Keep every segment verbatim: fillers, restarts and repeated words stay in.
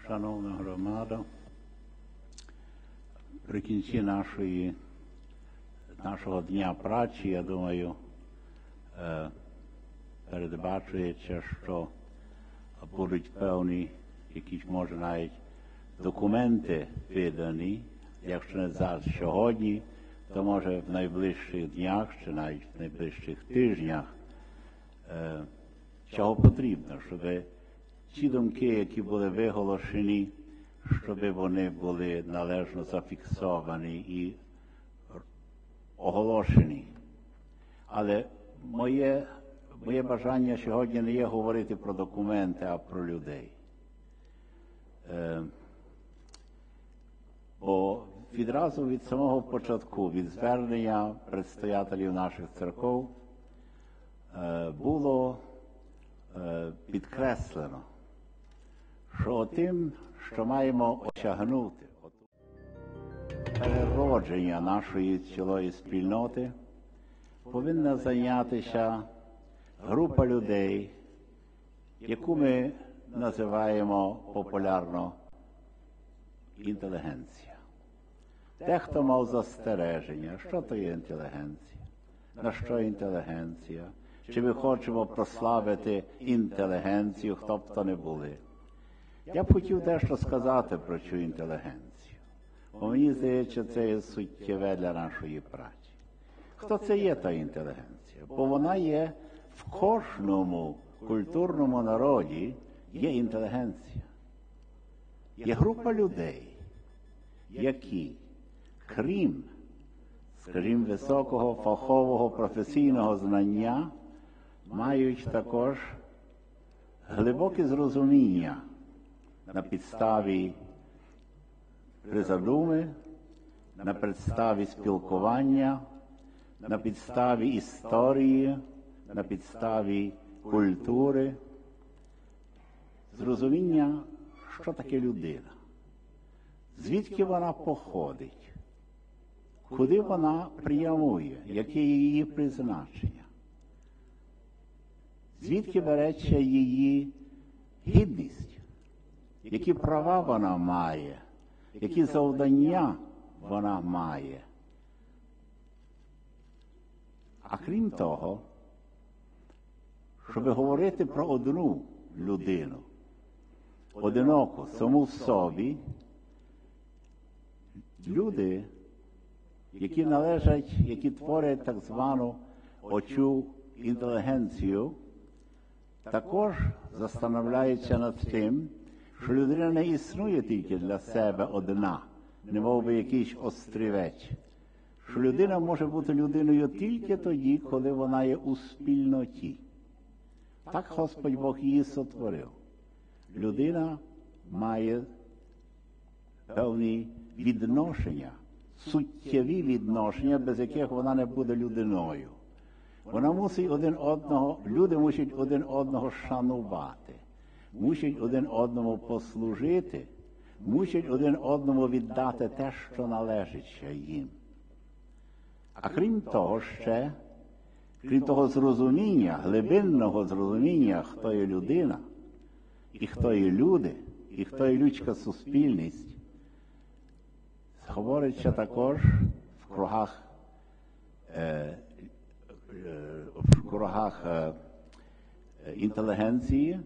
шановна громада, при кінці нашої, нашого дня праці, я думаю, передбачується, що будуть певні, якісь, може, навіть документи видані, якщо не зараз сьогодні, то може в найближчих днях чи навіть в найближчих тижнях. Чого потрібно, щоб ті думки, які були виголошені, щоб вони були належно зафіксовані і оголошені. Але моє, моє бажання сьогодні не є говорити про документи, а про людей. Е, бо відразу від самого початку, від звернення предстоятелів наших церков, е, було е, підкреслено, що тим, що маємо осягнути переродження нашої цілої спільноти, повинна зайнятися група людей, яку ми називаємо популярно інтелігенція. Дехто мав застереження, що то є інтелігенція, на що інтелігенція, чи ми хочемо прославити інтелігенцію, хто б то не були. Я б хотів дещо сказати про цю інтелігенцію, бо мені здається, це є суттєве для нашої праці. Хто це є та інтелігенція? Бо вона є в кожному культурному народі, є інтелігенція. Є група людей, які, крім, скажімо, високого фахового професійного знання, мають також глибоке зрозуміння на підставі призадуми, на підставі спілкування, на підставі історії, на підставі культури, зрозуміння, що таке людина, звідки вона походить, куди вона прямує, яке є її призначення, звідки береться її гідність, які права вона має, які завдання вона має. А крім того, щоб говорити про одну людину, одиноку, саму в собі, люди, які належать, які творять так звану оцю інтелігенцію, також застановляються над тим, що людина не існує тільки для себе одна, не мов би якийсь острівець. Що людина може бути людиною тільки тоді, коли вона є у спільноті. Так Господь Бог її сотворив. Людина має певні відношення, суттєві відношення, без яких вона не буде людиною. Вона мусить один одного, люди мусять один одного шанувати, мусять один одному послужити, мусять один одному віддати те, що належить їм. А крім того ще, крім того зрозуміння, глибинного зрозуміння, хто є людина, і хто є люди, і хто є людська суспільність, говориться також в кругах, е, е, в кругах е, інтелігенції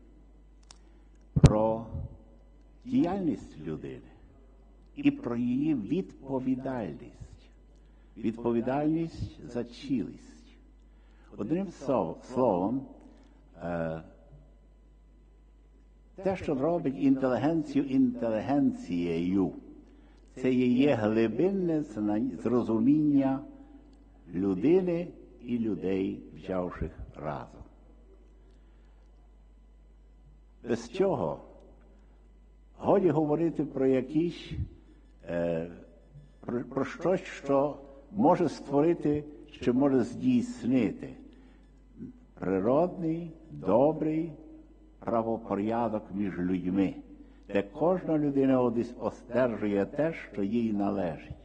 про діяльність людини і про її відповідальність. Відповідальність за цілість. Одним словом, те, що робить інтелігенцію інтелігенцією, це є глибинне зрозуміння людини і людей, взявших разом. Без цього годі говорити про якісь, про, про щось, що може створити, чи може здійснити природний, добрий правопорядок між людьми, де кожна людина одержує те, що їй належить.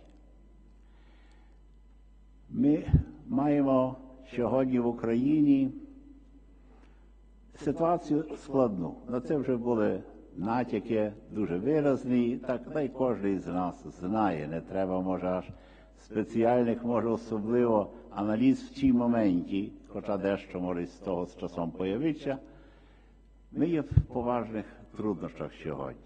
Ми маємо сьогодні в Україні ситуацію складну. На це вже були натяки дуже виразні, так та й кожен з нас знає. Не треба, може, аж спеціальних, може, особливо аналіз в цій моменті, хоча дещо, може, з того з часом появиться. Ми є в поважних труднощах сьогодні.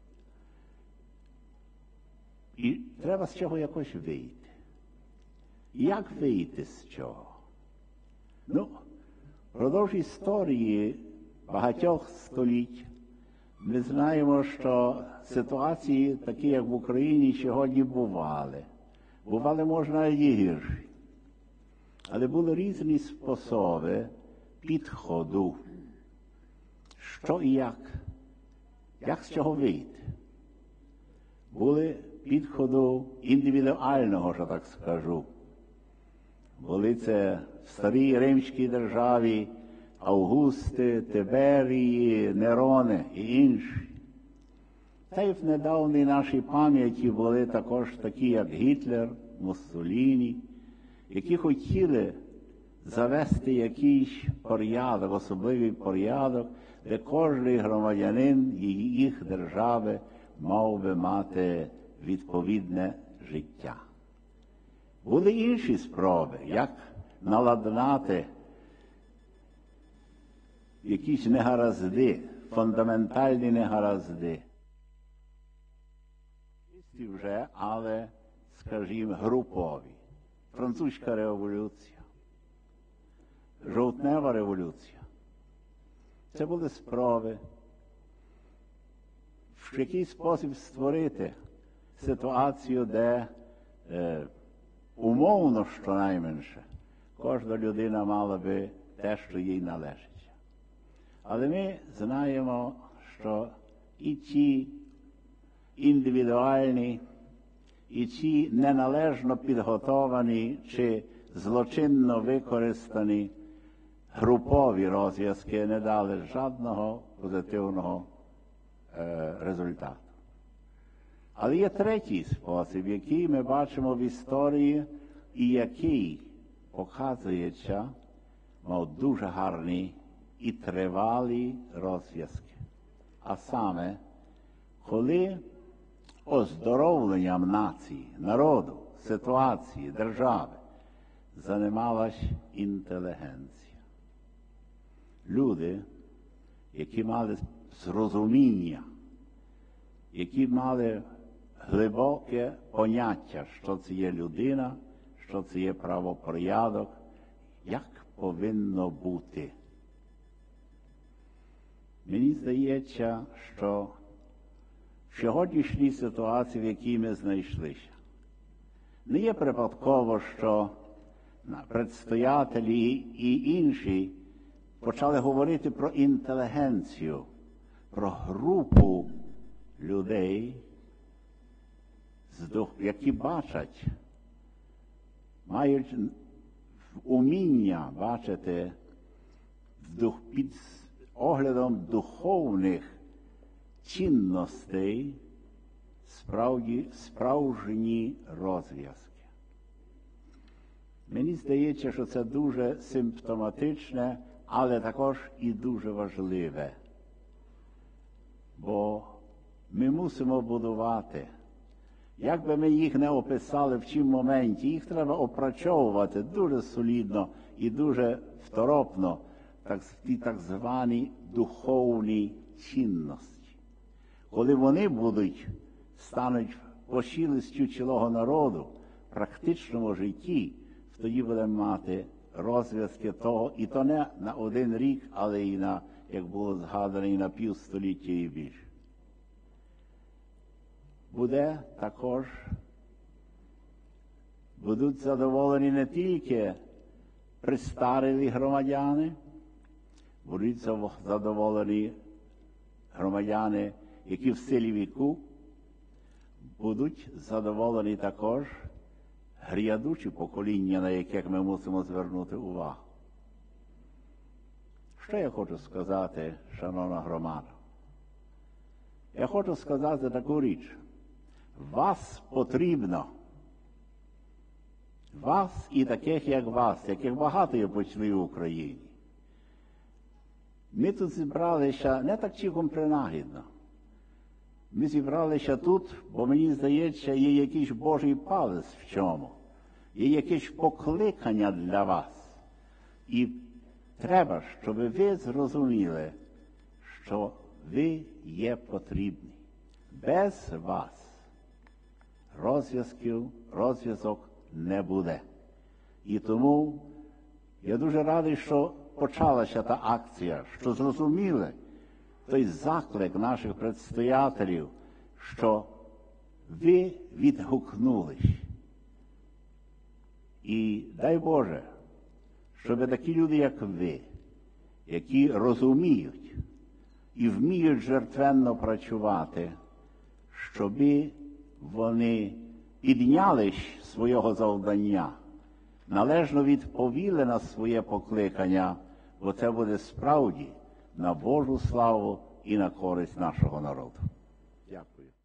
І треба з цього якось вийти. Як вийти з цього? Ну, впродовж історії багатьох століть ми знаємо, що ситуації, такі як в Україні, сьогодні бували. Бували, можна, і гірші. Але були різні способи підходу. Що і як? Як з цього вийти? Були підходу індивідуального, що так скажу. Були це в старій Римській державі Августи, Тиберії, Нерони і інші. Та й в недавній нашій пам'яті були також такі, як Гітлер, Муссоліні, які хотіли завести якийсь порядок, особливий порядок, де кожен громадянин їх держави мав би мати відповідне життя. Були інші спроби, як наладнати якісь негаразди, фундаментальні негаразди. Вже, але, скажімо, групові. Французька революція, жовтнева революція. Це були спроби в якийсь спосіб створити ситуацію, де е, умовно, щонайменше, кожна людина мала би те, що їй належить. Але ми знаємо, що і ті індивідуальні, і ті неналежно підготовані чи злочинно використані групові розв'язки не дали жодного позитивного е, результату. Але є третій спосіб, який ми бачимо в історії і який, показується, мав дуже гарні і тривалі розв'язки. А саме, коли оздоровленням нації, народу, ситуації, держави займалась інтелігенція. Люди, які мали зрозуміння, які мали глибоке поняття, що це є людина, що це є правопорядок, як повинно бути. Мені здається, що в сьогоднішній ситуації, в якій ми знайшлися, не є припадково, що предстоятелі і інші почали говорити про інтелігенцію, про групу людей, які бачать, мають уміння бачити під оглядом духовних цінностей справді, справжні розв'язки. Мені здається, що це дуже симптоматичне, але також і дуже важливе. Бо ми мусимо будувати. Як би ми їх не описали в чим моменті, їх треба опрацьовувати дуже солідно і дуже второпно, так, ті так звані духовні цінності. Коли вони будуть, стануть пошілістю цілого народу в практичному житті, тоді будемо мати розв'язки того, і то не на один рік, але і на, як було згадано, і на півстоліття і більше. Буде також, будуть задоволені не тільки престарілі громадяни, будуть задоволені громадяни, які в силі віку, будуть задоволені також грядучі покоління, на яких ми мусимо звернути увагу. Що я хочу сказати, шановна громада? Я хочу сказати таку річ. Вас потрібно, вас і таких, як вас, яких багато є почли в Україні. Ми тут зібралися не так цілком принагідно. Ми зібралися тут, бо мені здається, є якийсь Божий палець в чому. Є якесь покликання для вас. І треба, щоб ви зрозуміли, що ви є потрібні. Без вас розв'язків, розв'язок не буде. І тому я дуже радий, що почалася та акція, що зрозуміли той заклик наших предстоятелів, що ви відгукнулись. І дай Боже, щоб такі люди, як ви, які розуміють і вміють жертвенно працювати, щоб вони піднялись свого завдання, належно відповіли на своє покликання, бо це буде справді на Божу славу і на користь нашого народу. Дякую.